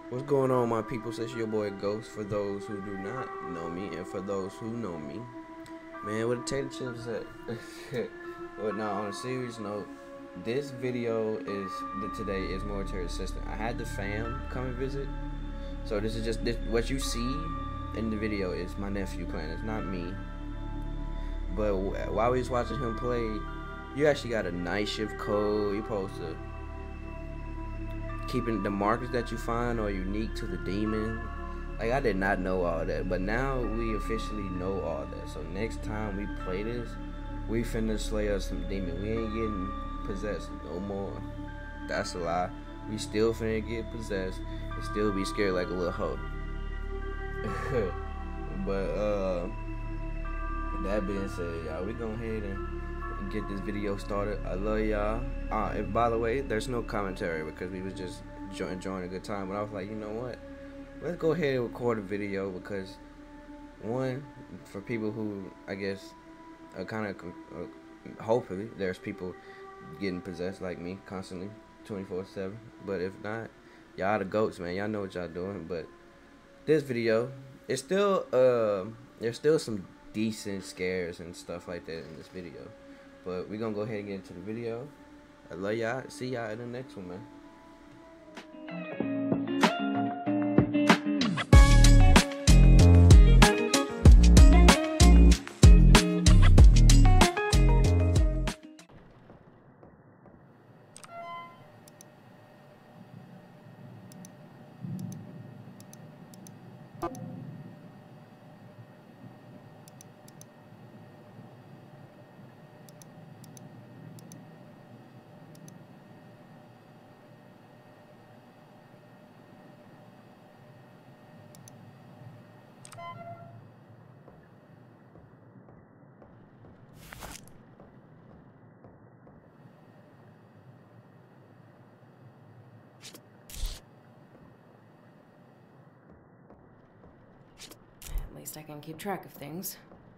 What's going on, my people? It's your boy Ghost. For those who do not know me, and for those who know me, man, where the tater chips at? But no, on a serious note, this video is today is military assistant. I had the fam come and visit, so this is just what you see in the video is my nephew playing. It's not me. But while we was watching him play, you actually got a night shift code. You're supposed to keeping the markers that you find are unique to the demon. Like, I did not know all that, but now we officially know all that. So next time we play this, we finna slay us some demon. We ain't getting possessed no more. That's a lie. We still finna get possessed and still be scared like a little hoe. But that being said, y'all, we go ahead and get this video started. I love y'all. And by the way, there's no commentary because we was just enjoying a good time. But I was like, you know what? Let's go ahead and record a video because, one, for people who, I guess, are kind of, hopefully, there's people getting possessed like me constantly, 24/7. But if not, y'all the goats, man. Y'all know what y'all doing. But this video, it's still, there's still some decent scares and stuff like that in this video. But we're gonna go ahead and get into the video. I love y'all. See y'all in the next one, man. At least I can keep track of things.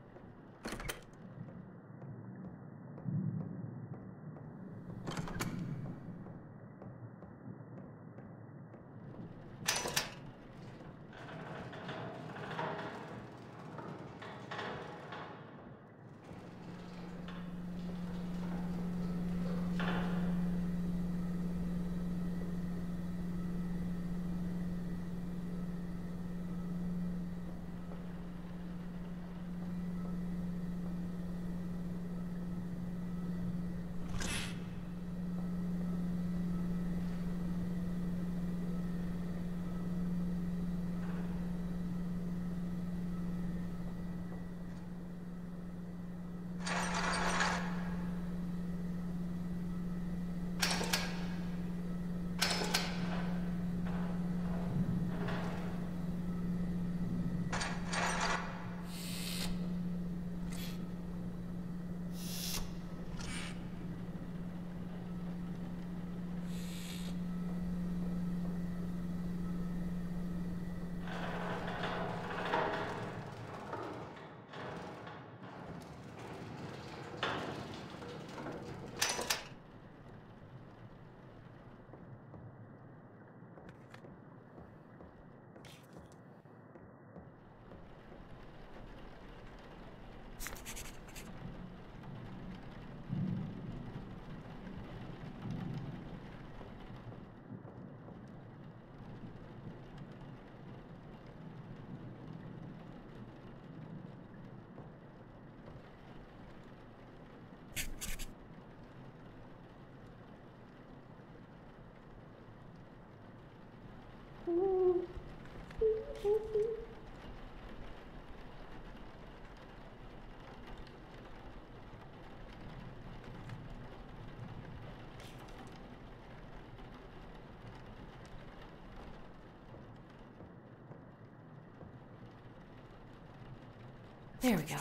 There we go.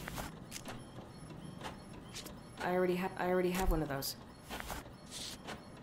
I already have one of those.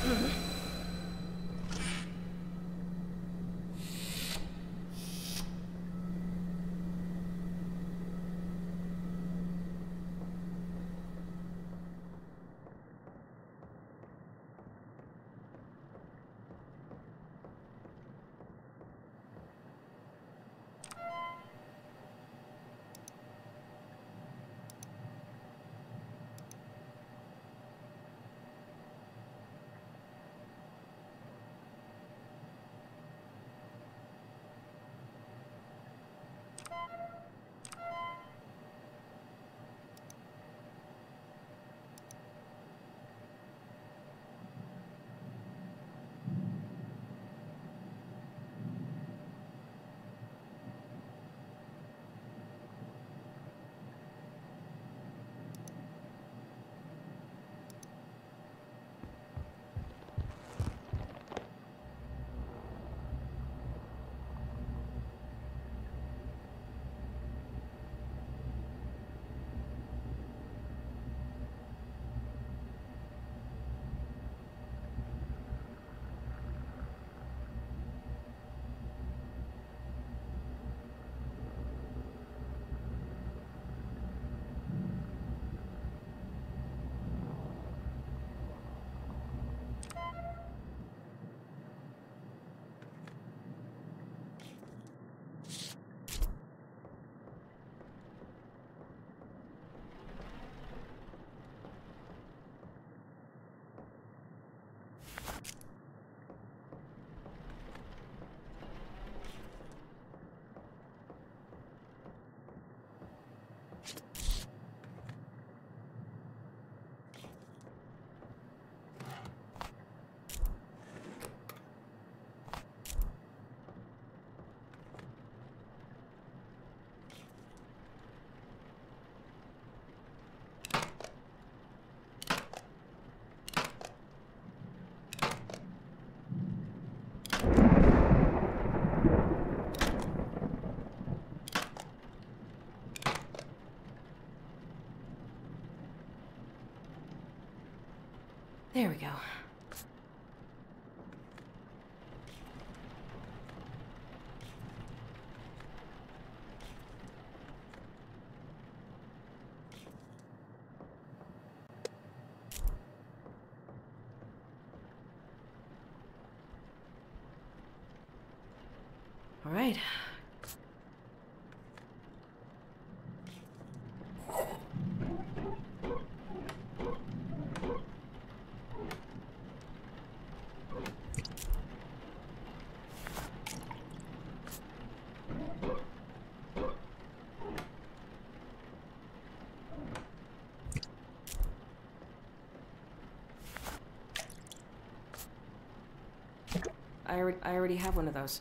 There we go. All right. I already have one of those.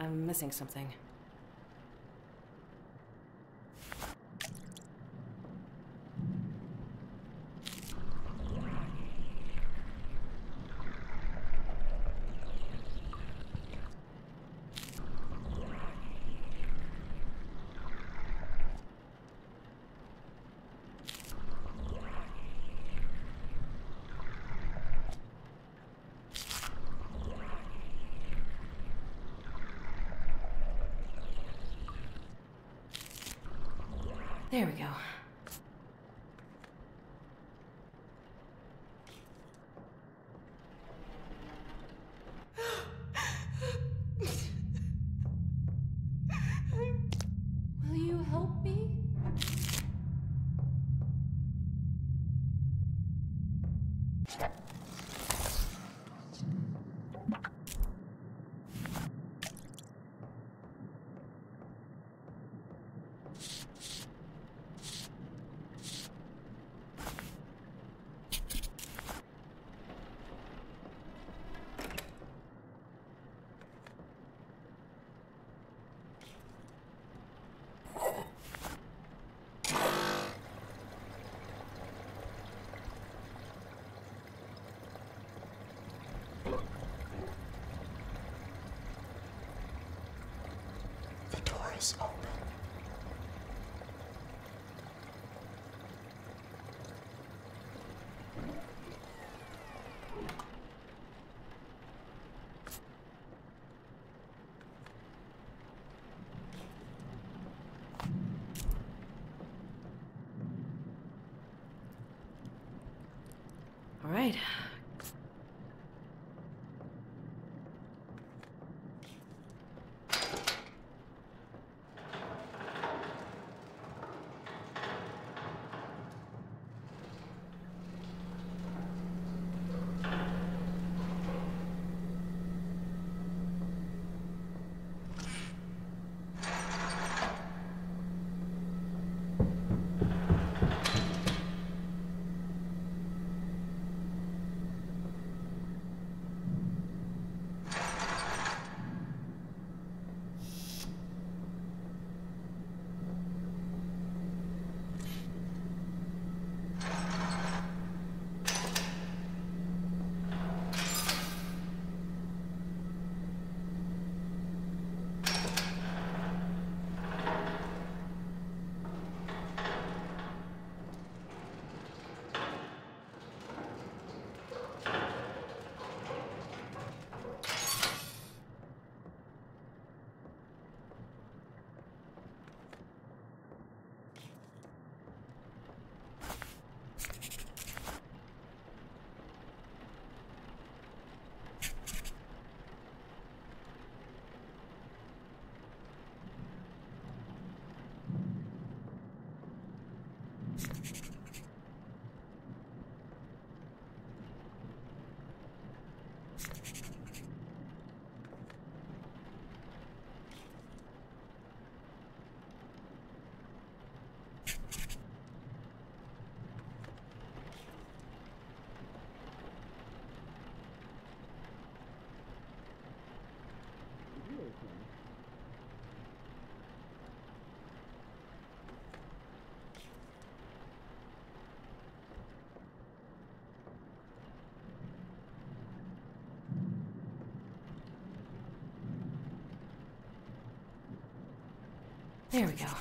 I'm missing something. There we go. Will you help me? The door is open. All right. There we go.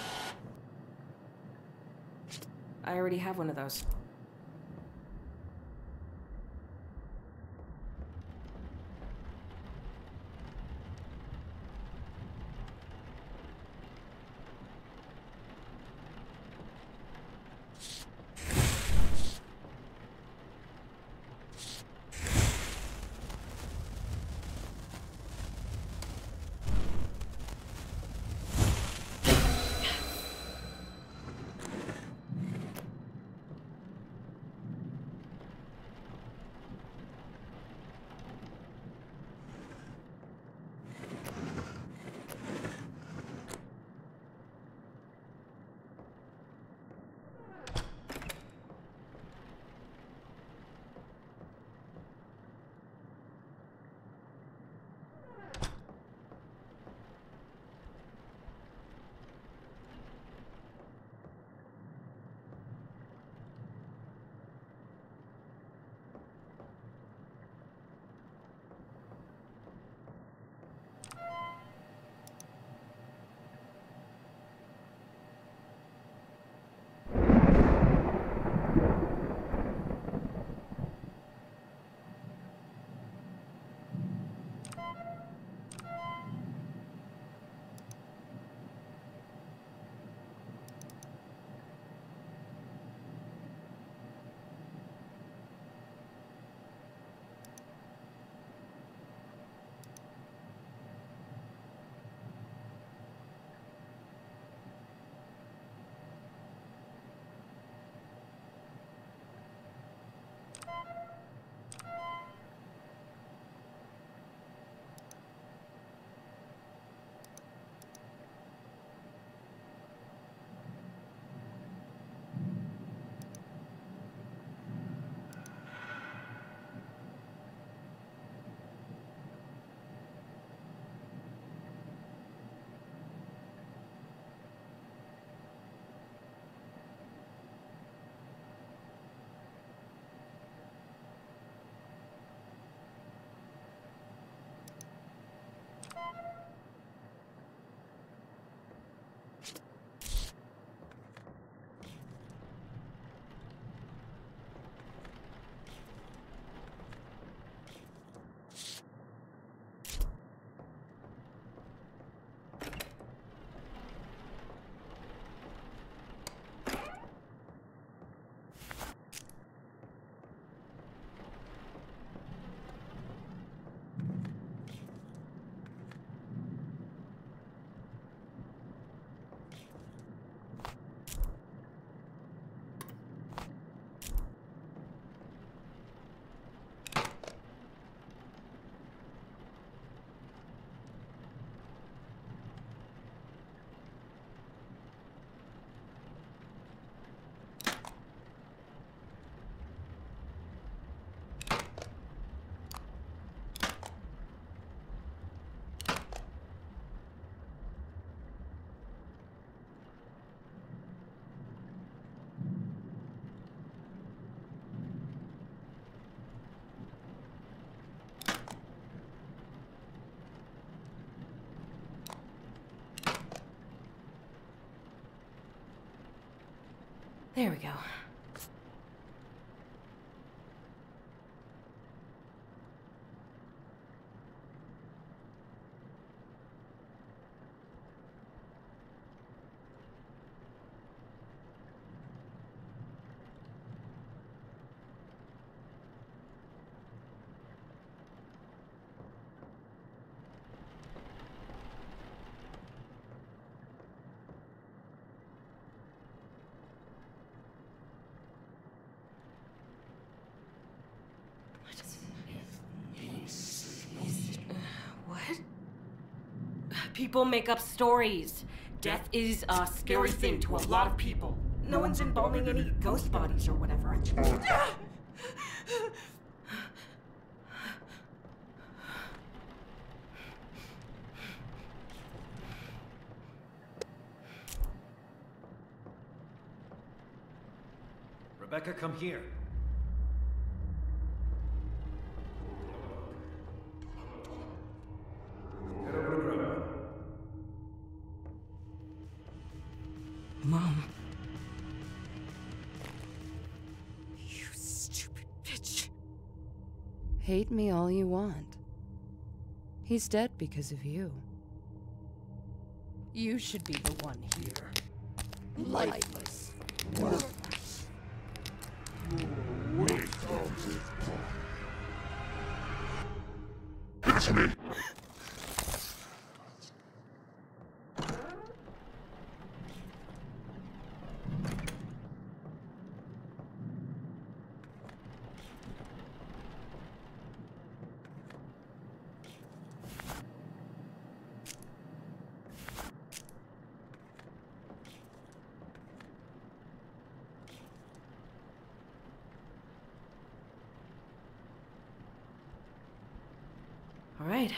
I already have one of those. There we go. What? People make up stories. Death is a scary thing to a lot of people. No one's embalming any ghost bodies or whatever. Rebecca, come here. Head over to Grandma. Mom. You stupid bitch. Hate me all you want. He's dead because of you. You should be the one here. Lifeless. Worthless. Wait It's me. All right.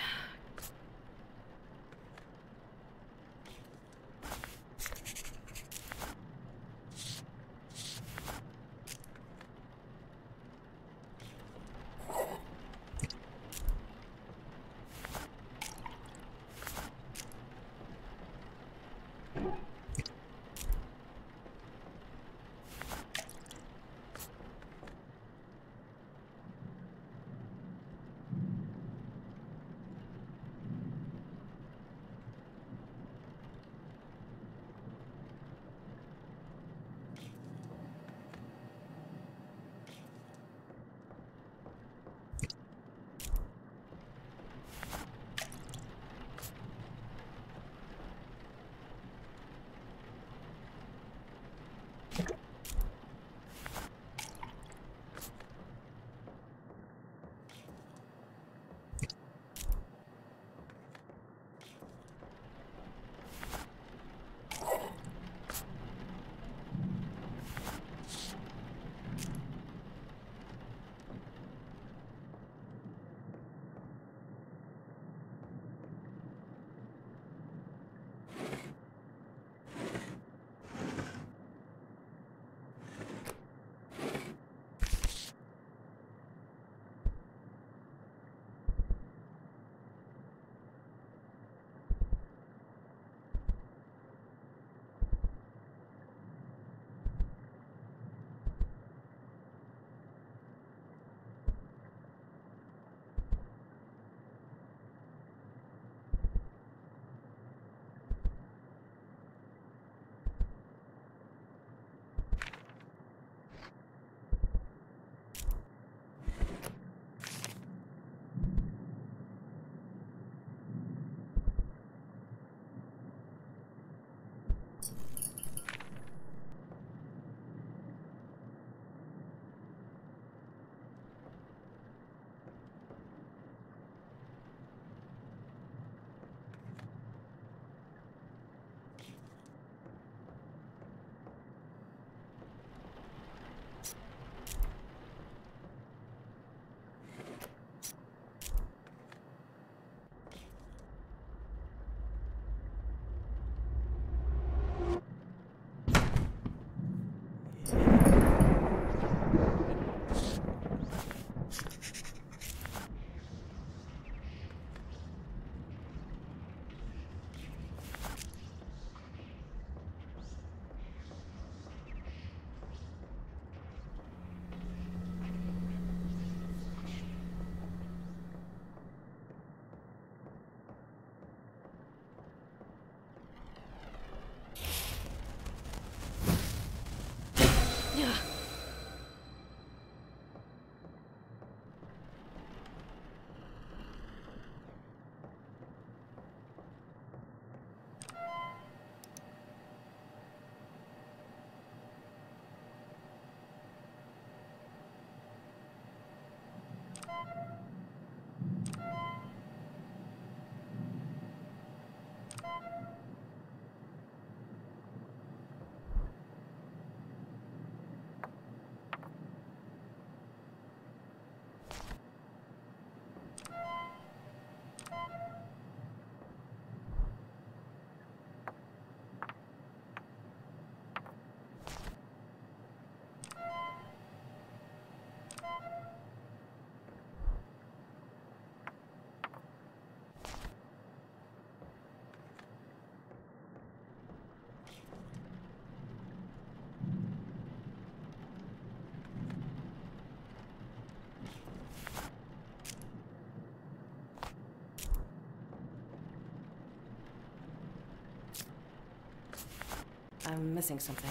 I'm missing something.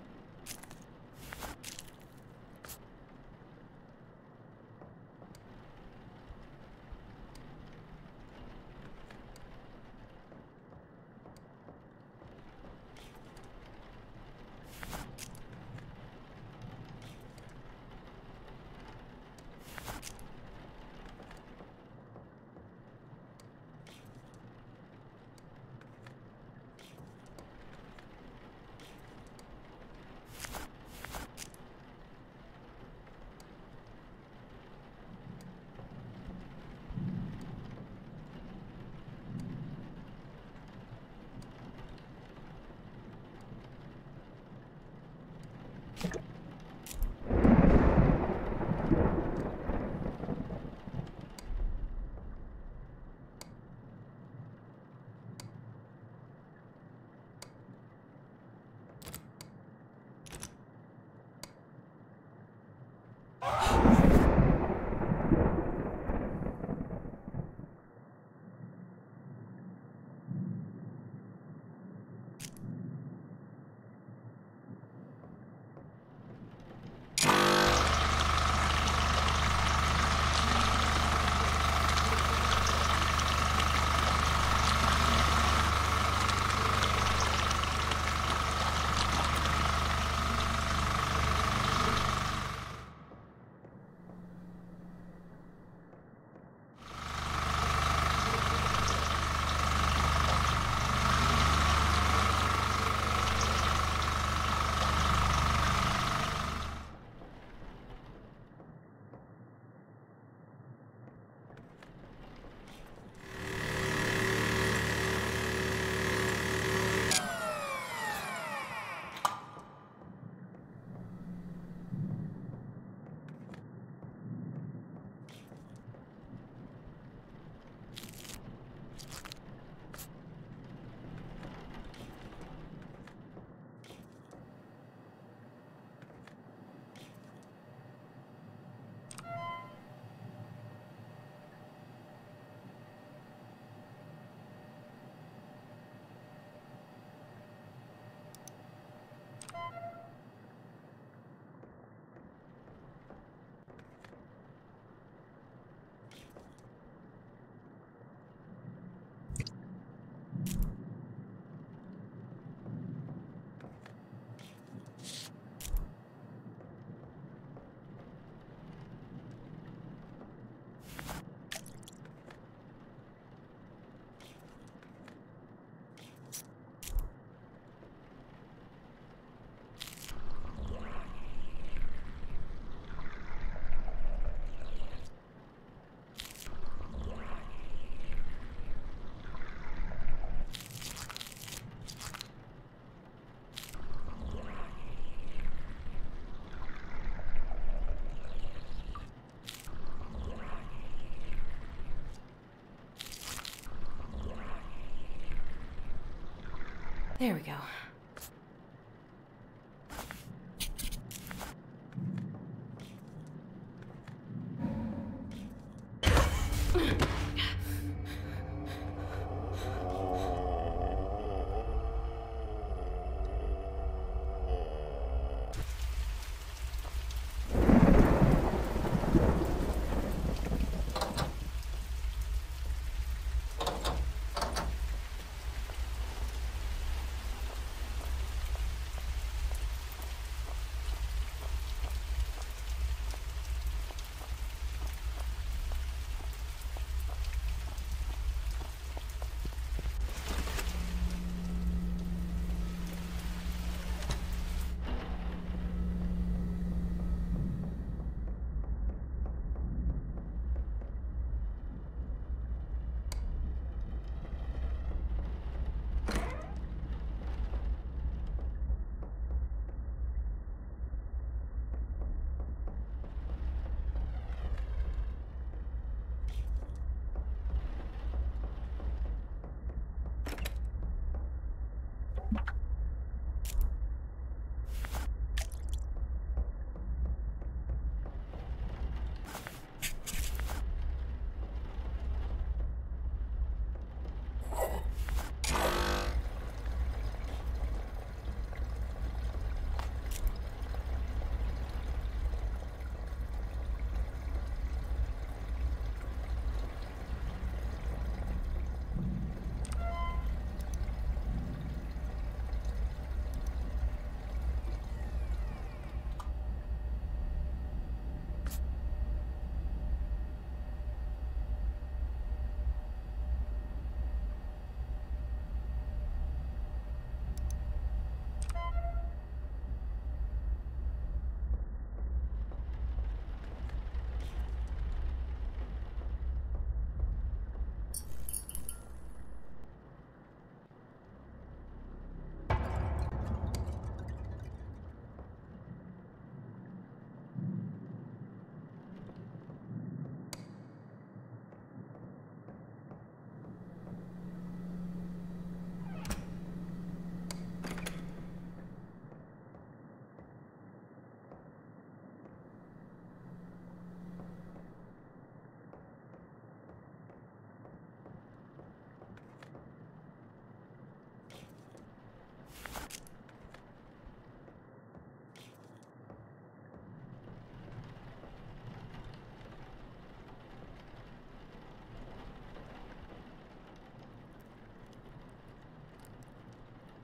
There we go.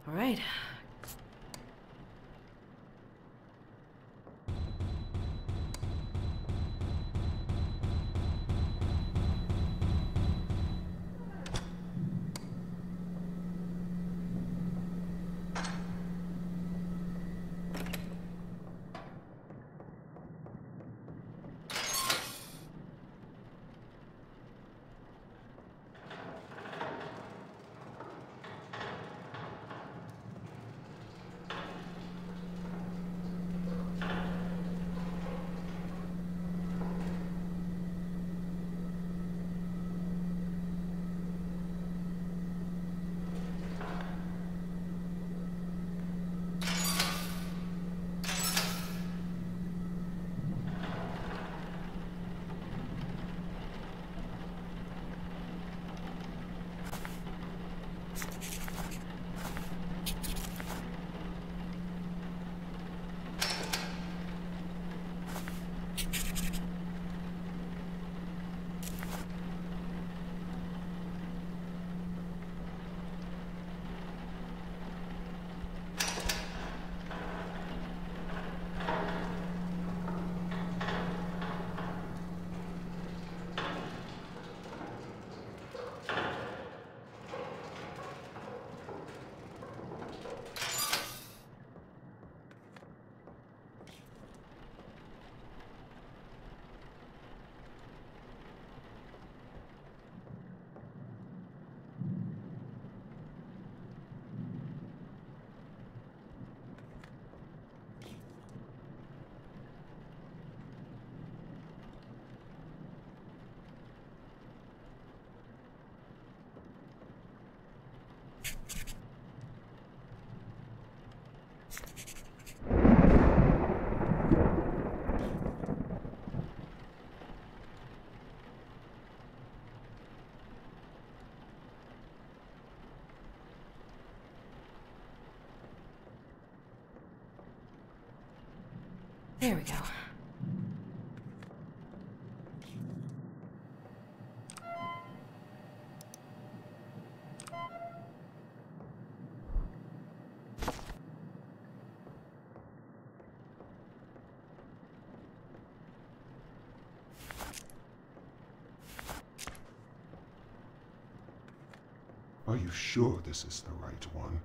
All right. There we go. Are you sure this is the right one?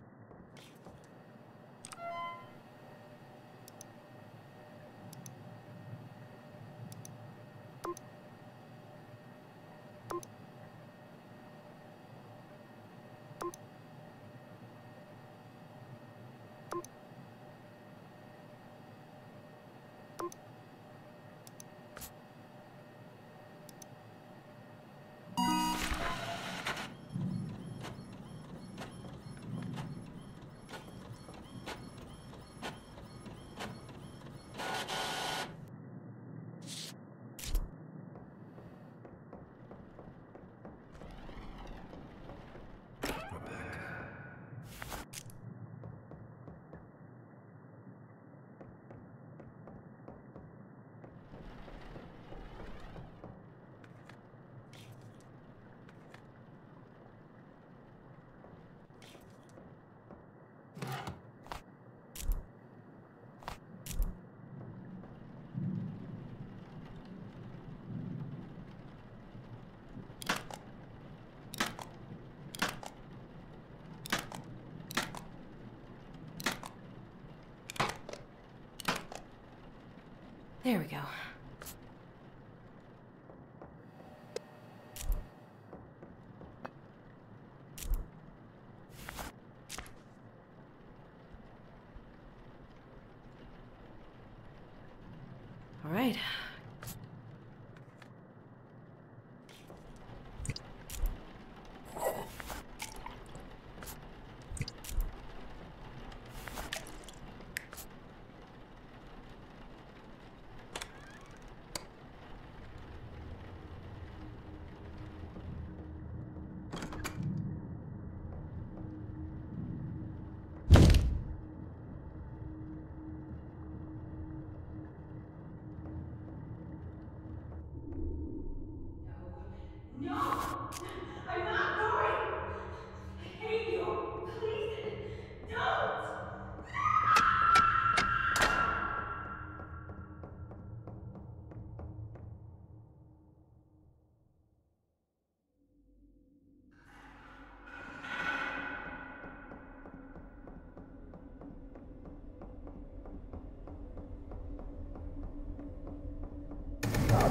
There we go. All right.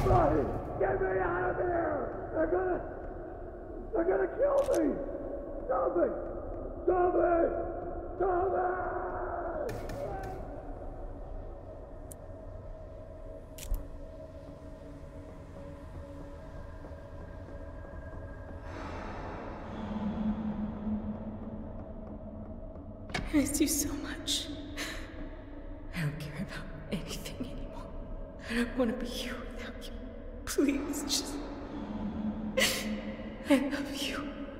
Somebody! Get me out of here! They're gonna kill me! Stop it! Stop it! Stop it! I miss you so much. I don't care about anything anymore. I don't want to be here without you. Please, just... I love you.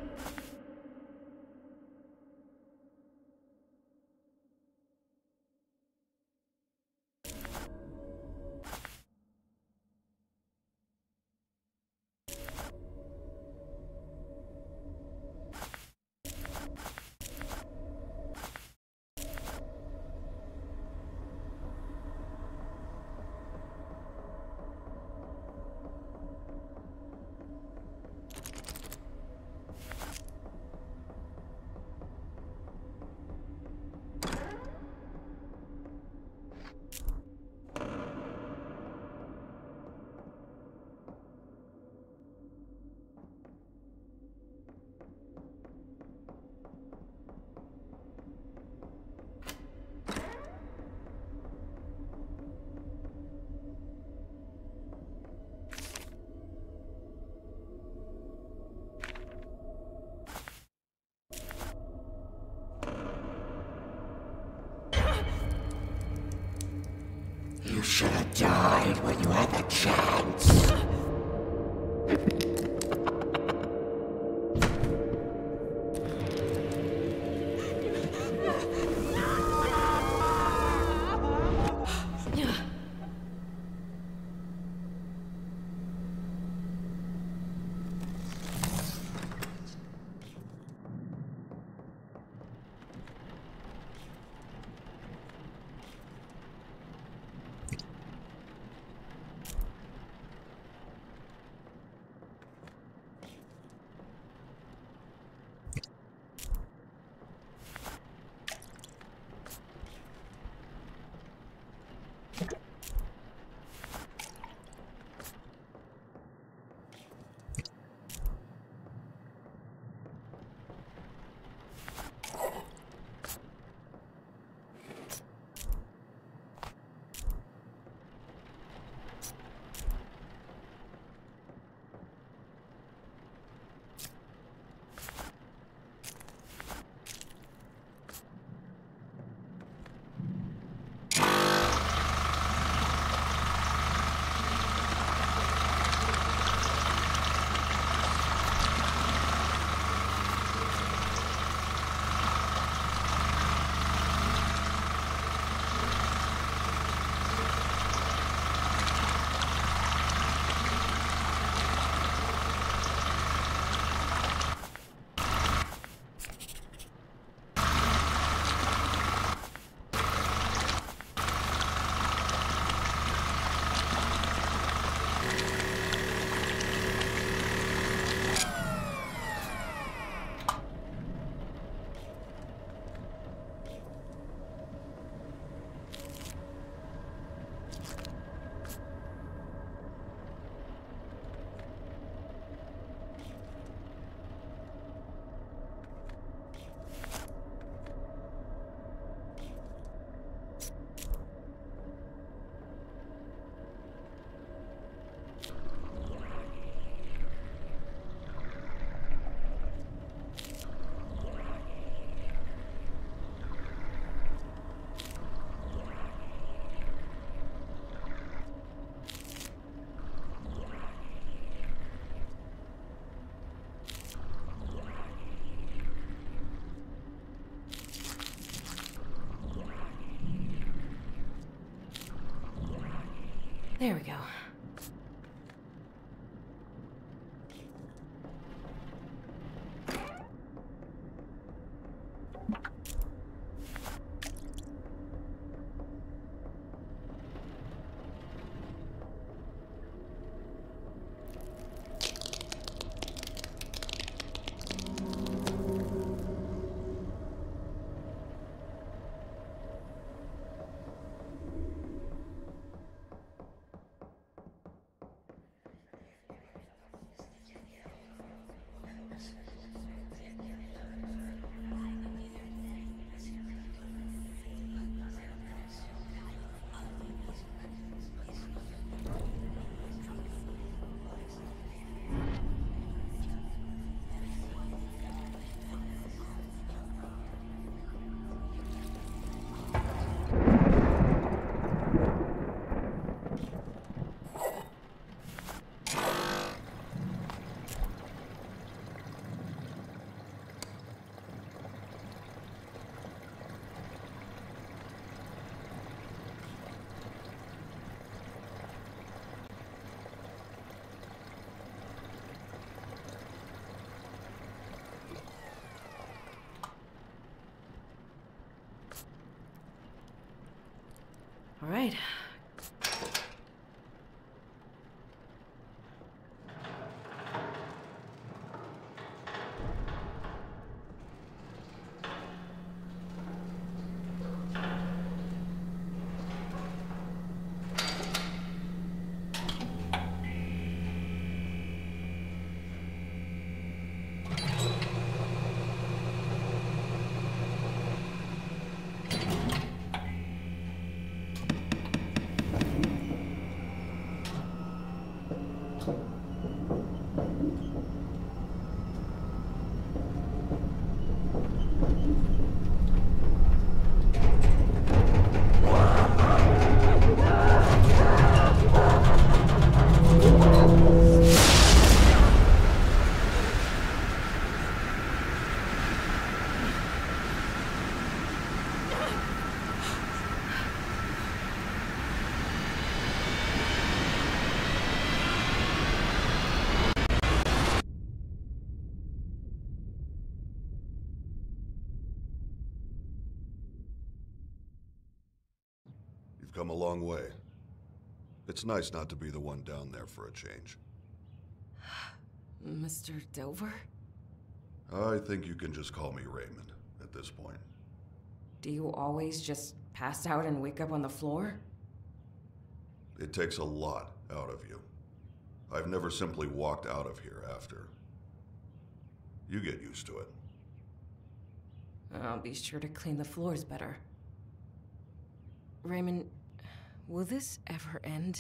You should have died when you had the chance. There we go. All right. You've come a long way. It's nice not to be the one down there for a change. Mr. Dover? I think you can just call me Raymond at this point. Do you always just pass out and wake up on the floor? It takes a lot out of you. I've never simply walked out of here after. You get used to it. I'll be sure to clean the floors better. Raymond, will this ever end?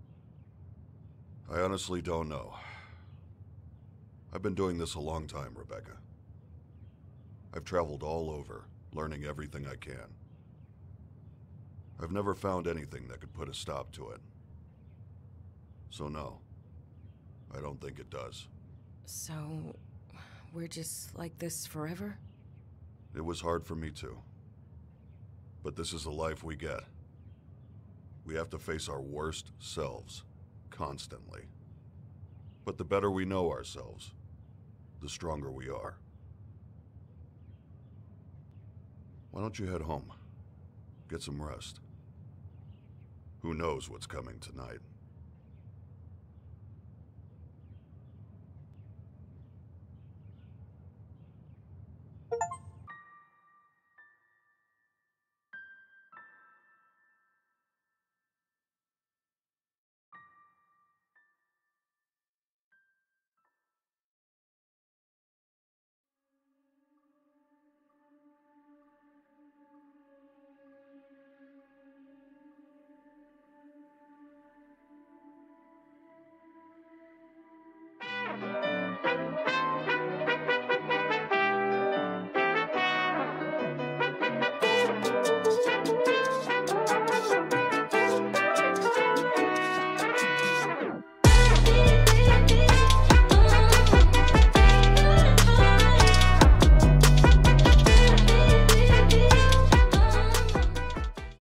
I honestly don't know. I've been doing this a long time, Rebecca. I've traveled all over, learning everything I can. I've never found anything that could put a stop to it. So no, I don't think it does. So, we're just like this forever? It was hard for me too. But this is the life we get. We have to face our worst selves, constantly. But the better we know ourselves, the stronger we are. Why don't you head home? Get some rest. Who knows what's coming tonight?